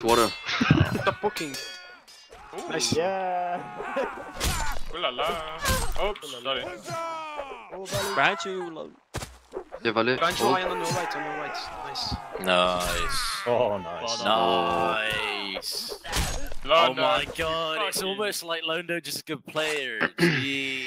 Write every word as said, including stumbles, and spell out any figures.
Water. Stop poking. Ooh. Nice. Yeah. Ooh la la. Oops, sorry. Behind you, low. Yeah, Valet. Behind you, Oh. Ryan, on your right, on your right. Nice. Nice. Oh, nice. Nice. London. Oh my god, it's almost like Londo just a good player. Gee.